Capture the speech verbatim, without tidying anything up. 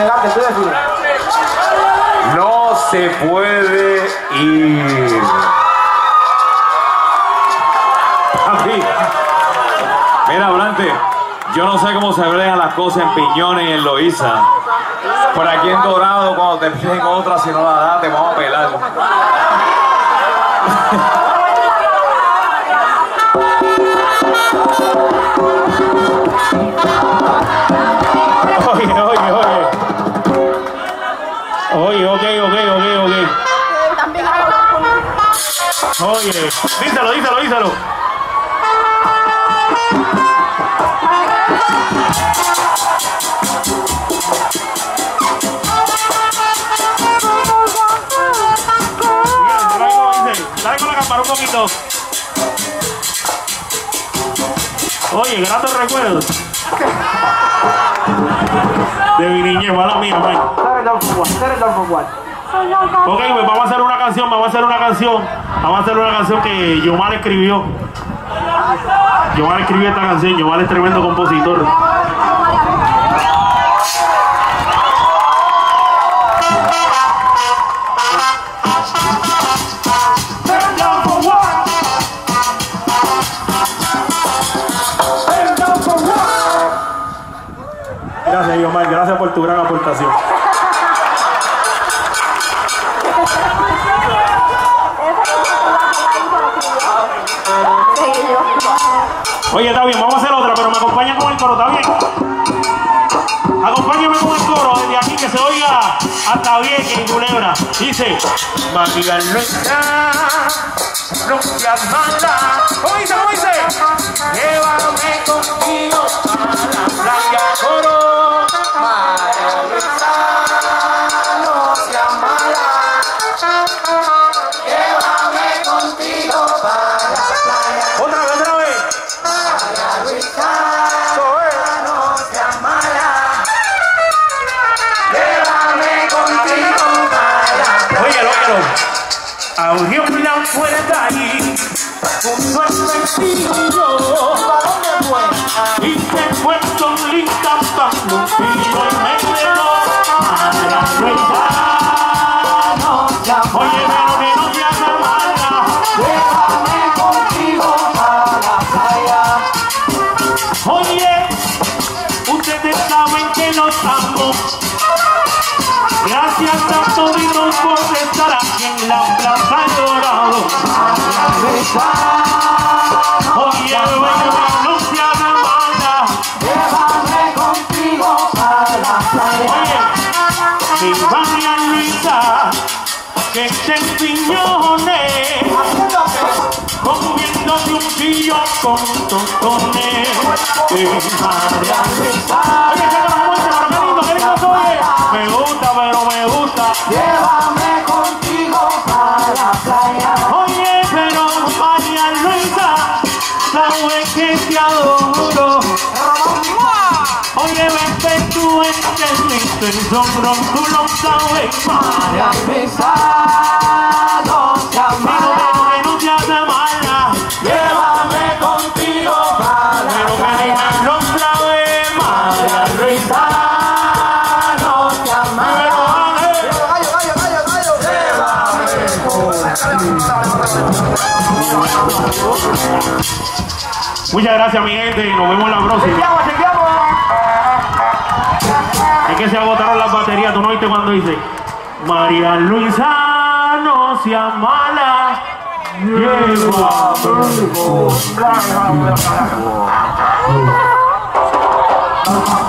elegante, tú decides. No se puede ir. Papi. Mira, Brante, yo no sé cómo se bregan las cosas en Piñones y en Loíza. Por aquí en Dorado, cuando te piden otra, si no la das, te vamos a pelar. Oye, oye, oye. Oye, ok, ok, ok, ok. Oye, díselo, díselo, díselo. Dale con la cámara un poquito. Oye, gratos recuerdos de mi niñez, mala mía, Mike. Ok, pues vamos a hacer una canción, vamos a hacer una canción, vamos a hacer una canción que Yomar escribió. Yomar escribió esta canción, Yomar es tremendo compositor. Gracias, Yomar, gracias por tu gran aportación. Oye, está bien, vamos a hacer otra, pero me acompaña con el coro, ¿está bien? Acompáñame con el coro desde aquí, que se oiga hasta Vieques y Culebra. Dice: María Luisa, no seas mala. ¿Cómo dice? ¿Cómo dice? Llévame contigo a la playa, coro. María Luisa, no seas mala. Llévame contigo para la playa. Otra vez, otra vez. María Luisa, no seas mala. Llévame contigo para la playa. Óyelo, óyelo. Abrió la puerta ahí, puso el vestido, ¿para dónde fue? Y se fue solita para un filo y me quedó. María Luisa, no seas mala. Oye, pero que no te hagas mala. Llévame contigo para la playa. Oye, ustedes saben que los amo. Gracias a todos por estar aquí en la Plaza de Dorado. Oye, bueno, no seas mala. Llévame contigo para la playa. Oye, mi María Luisa, que te Piñones, comiéndote un pillo con tostones. María Luisa. Oye, que nos muestre, pero qué lindo, qué lindo soy. Me gusta, pero me gusta. Llévame contigo para la playa. Oye, pero María Luisa, sabes que te adoro. Oye, vete tú en mi tesoro, tú lo sabes. María Luisa, no seas mala. Pero que no te hace mala. Llévame contigo para la playa. Pero que no sabes, María Luisa. Muchas gracias, mi gente, y nos vemos en la próxima. Es que se agotaron las baterías. ¿Tú no oíste cuando dice María Luisa, no seas mala? Llévame.